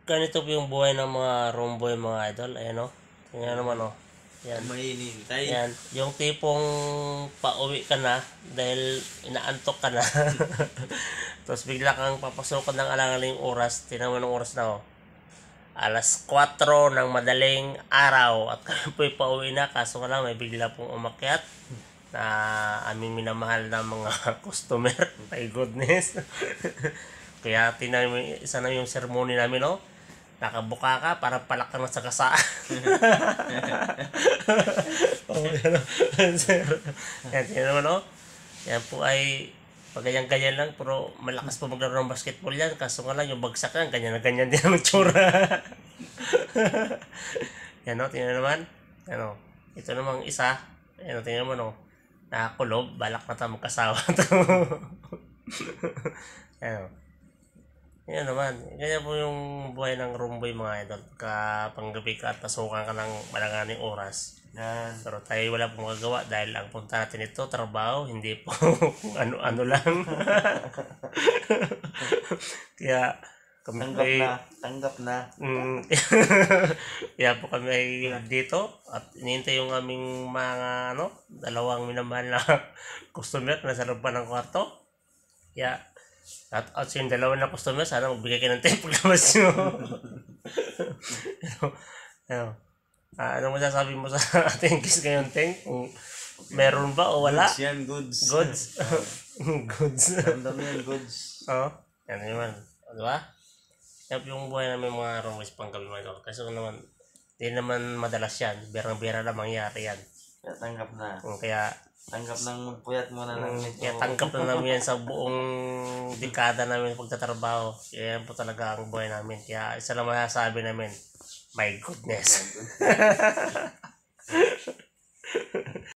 ganito po yung buhay ng mga romboy mga idol. Ayan o. Tingnan naman o. Yan. Mahinintay. Yan. Yung tipong pauwi ka na dahil inaantok ka na. Tapos bigla kang papasukan ng alangaling oras. Tingnan mo ng oras na o. 4:00 ng madaling araw. At kami po'y pauwi na. Kaso nga lang may bigla pong umakyat na aming minamahal na mga customer. My goodness. Kaya tingnan mo isa na yung sermoni namin o. Nakabuka ka, parang palak ka na sa kasa. Sir. Yan, tingnan naman o. Yan po ay pag-ganyan-ganyan lang, pero malakas po maglaro ng basketball yan. Kaso nga lang, yung bagsak yan, ganyan na ganyan din ang tsura. Yan o, tingnan naman. Yan o. Ito namang isa. Yan o, tingnan naman o. Nakakulob, balak na tayo magkasawa. Yan o. Yan naman. Ganyan po yung buhay ng romboy mga idol. Panggabi ka at pasukan ka ng malanganing oras. Yan. Pero tayo wala pong magagawa dahil ang punta natin ito, trabaho, hindi po kung ano-ano lang. Kaya kami Tanggap na. Kaya po kami ay dito at inihintay yung aming mga dalawang minamahal na customer na sa loob pa ng kwarto. Kaya at yung dalawa na customer, sana magbigay kayo ng tip paglabas nyo. Ano masasabi mo sa ating kiss ngayon, Teng? Kung meron ba o wala? Goods yan, goods. Goods? Goods. Ramdam yan, goods. Oo. Yan naman. Diba? Yan yung buhay namin mga romboys pang gabi mga idol. Kasi naman, di naman madalas yan. Berang-bera lang mangyari yan. Kaya tanggap na. Kaya Tanggap ng magpuyat mo na lang nito. kaya tanggap na namin yan sa buong dekada namin pagtatrabaho. Kaya yan po talaga ang buhay namin. Kaya isa lang masasabi namin, my goodness.